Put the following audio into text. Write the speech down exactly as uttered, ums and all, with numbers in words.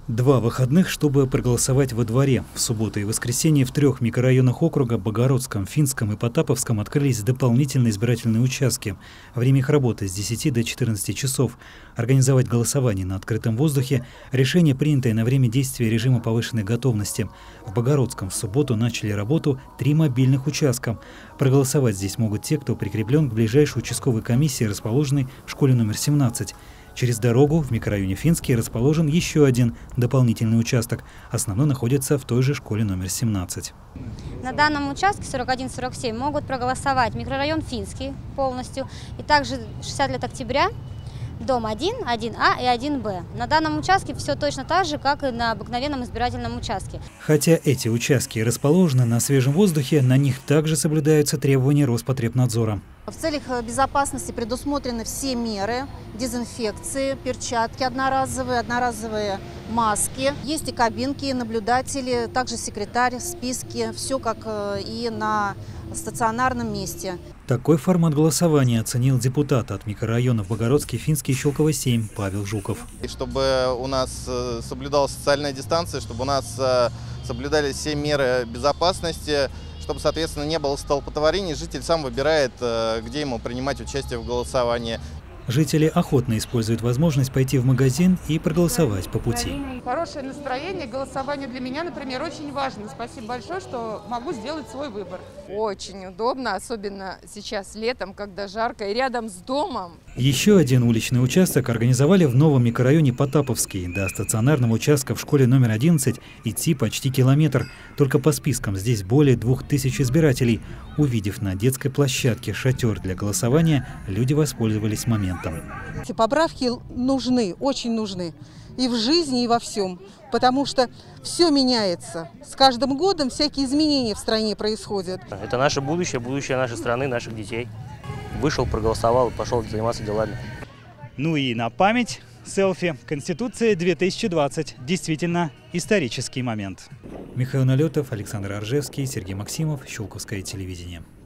Два выходных, чтобы проголосовать во дворе. В субботу и воскресенье в трех микрорайонах округа – Богородском, Финском и Потаповском – открылись дополнительные избирательные участки. Время их работы с десяти до четырнадцати часов. Организовать голосование на открытом воздухе – решение, принятое на время действия режима повышенной готовности. В Богородском в субботу начали работу три мобильных участка. Проголосовать здесь могут те, кто прикреплен к ближайшей участковой комиссии, расположенной в школе номер семнадцать. Через дорогу в микрорайоне Финский расположен еще один дополнительный участок. Основной находится в той же школе номер семнадцать. На данном участке сорок один сорок семь могут проголосовать микрорайон Финский полностью и также шестьдесят лет октября, дом один, один А и один Б. На данном участке все точно так же, как и на обыкновенном избирательном участке. Хотя эти участки расположены на свежем воздухе, на них также соблюдаются требования Роспотребнадзора. В целях безопасности предусмотрены все меры дезинфекции, перчатки одноразовые, одноразовые маски. Есть и кабинки, и наблюдатели, также секретарь, списки, все как и на стационарном месте. Такой формат голосования оценил депутат от микрорайонов Богородский, Финский и Щелково семь Павел Жуков. И чтобы у нас соблюдалась социальная дистанция, чтобы у нас соблюдались все меры безопасности, чтобы, соответственно, не было столпотворений, житель сам выбирает, где ему принимать участие в голосовании. Жители охотно используют возможность пойти в магазин и проголосовать по пути. Хорошее настроение, голосование для меня, например, очень важно. Спасибо большое, что могу сделать свой выбор. Очень удобно, особенно сейчас летом, когда жарко и рядом с домом. Еще один уличный участок организовали в новом микрорайоне Потаповский. До стационарного участка в школе номер одиннадцать идти почти километр. Только по спискам здесь более двух тысяч избирателей. Увидев на детской площадке шатер для голосования, люди воспользовались моментом. Эти поправки нужны, очень нужны и в жизни, и во всем, потому что все меняется. С каждым годом всякие изменения в стране происходят. Это наше будущее, будущее нашей страны, наших детей. Вышел, проголосовал, пошел заниматься делами. Ну и на память селфи. Конституция две тысячи двадцать. Действительно исторический момент. Михаил Налетов, Александр Аржевский, Сергей Максимов, Щелковское телевидение.